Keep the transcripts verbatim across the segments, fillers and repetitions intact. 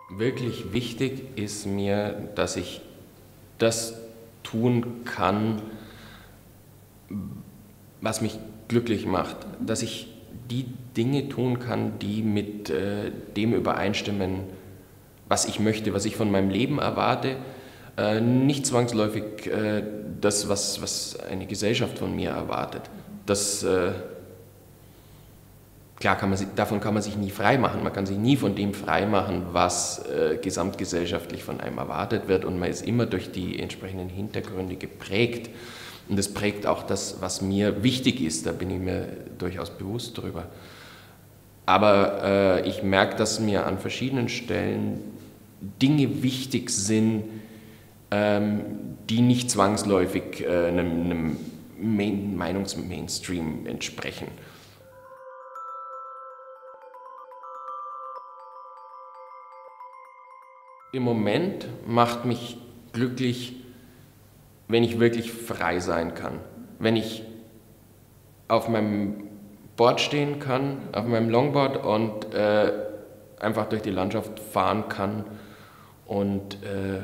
Wirklich wichtig ist mir, dass ich das tun kann, was mich glücklich macht. Dass ich die Dinge tun kann, die mit äh, dem übereinstimmen, was ich möchte, was ich von meinem Leben erwarte. Äh, nicht zwangsläufig äh, das, was, was eine Gesellschaft von mir erwartet. Das, äh, klar, kann man, davon kann man sich nie frei machen. Man kann sich nie von dem frei machen, was äh, gesamtgesellschaftlich von einem erwartet wird. Und man ist immer durch die entsprechenden Hintergründe geprägt. Und das prägt auch das, was mir wichtig ist. Da bin ich mir durchaus bewusst drüber. Aber äh, ich merke, dass mir an verschiedenen Stellen Dinge wichtig sind, ähm, die nicht zwangsläufig äh, einem, einem Main Meinungsmainstream entsprechen. Im Moment macht mich glücklich, wenn ich wirklich frei sein kann. Wenn ich auf meinem Board stehen kann, auf meinem Longboard und äh, einfach durch die Landschaft fahren kann und äh,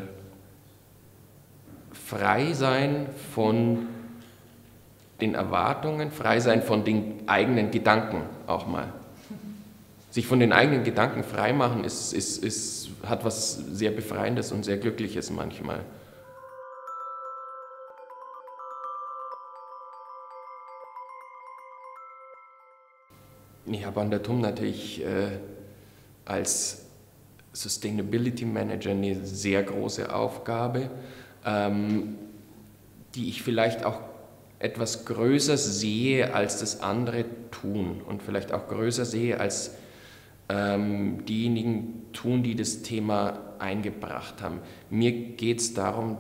frei sein von den Erwartungen, frei sein von den eigenen Gedanken auch mal. Sich von den eigenen Gedanken frei machen ist, ist, ist, hat was sehr Befreiendes und sehr Glückliches manchmal. Ich habe an der T U M natürlich äh, als Sustainability Manager eine sehr große Aufgabe, ähm, die ich vielleicht auch etwas größer sehe, als das andere tun und vielleicht auch größer sehe, als ähm, diejenigen tun, die das Thema eingebracht haben. Mir geht es darum,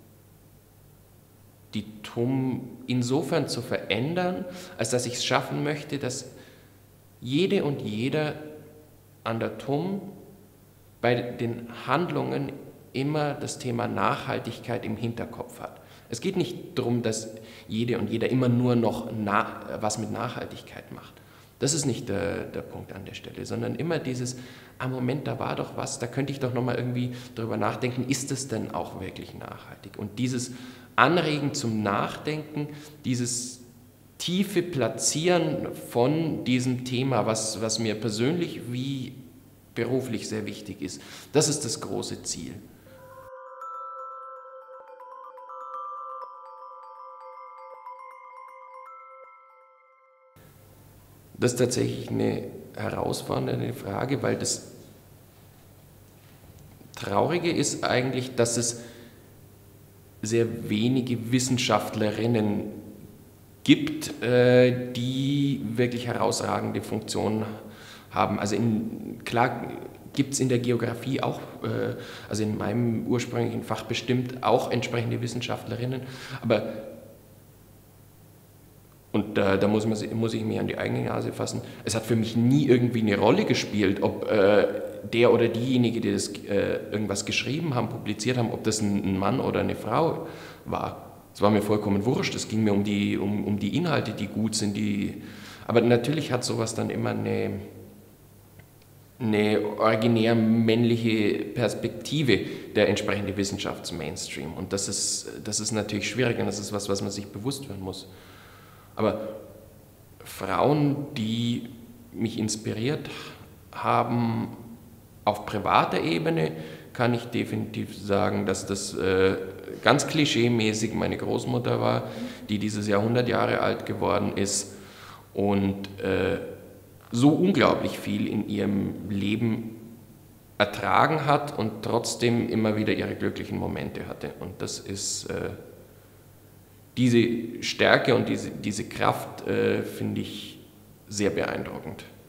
die T U M insofern zu verändern, als dass ich es schaffen möchte, dass jede und jeder an der T U M bei den Handlungen immer das Thema Nachhaltigkeit im Hinterkopf hat. Es geht nicht darum, dass jede und jeder immer nur noch na, was mit Nachhaltigkeit macht. Das ist nicht der, der Punkt an der Stelle, sondern immer dieses, ah Moment, da war doch was, da könnte ich doch nochmal irgendwie drüber nachdenken, ist es denn auch wirklich nachhaltig? Und dieses Anregen zum Nachdenken, dieses tiefe Platzieren von diesem Thema, was, was mir persönlich wie beruflich sehr wichtig ist, das ist das große Ziel. Das ist tatsächlich eine herausfordernde Frage, weil das Traurige ist eigentlich, dass es sehr wenige Wissenschaftlerinnen gibt, äh, die wirklich herausragende Funktionen haben. Also in, klar gibt es in der Geografie auch, äh, also in meinem ursprünglichen Fach bestimmt auch entsprechende Wissenschaftlerinnen, aber und äh, da muss, man, muss ich mir an die eigene Nase fassen. Es hat für mich nie irgendwie eine Rolle gespielt, ob äh, der oder diejenige, die das, äh, irgendwas geschrieben haben, publiziert haben, ob das ein, ein Mann oder eine Frau war. Es war mir vollkommen wurscht. Es ging mir um die, um, um die Inhalte, die gut sind. Die, aber natürlich hat sowas dann immer eine, eine originär männliche Perspektive, der entsprechende Wissenschaftsmainstream. Und das ist, das ist natürlich schwierig und das ist was, was man sich bewusst werden muss. Aber Frauen, die mich inspiriert haben auf privater Ebene, kann ich definitiv sagen, dass das äh, ganz klischeemäßig meine Großmutter war, die dieses Jahr hundert Jahre alt geworden ist und äh, so unglaublich viel in ihrem Leben ertragen hat und trotzdem immer wieder ihre glücklichen Momente hatte. Und das ist... Äh, Diese Stärke und diese, diese Kraft äh, finde ich sehr beeindruckend.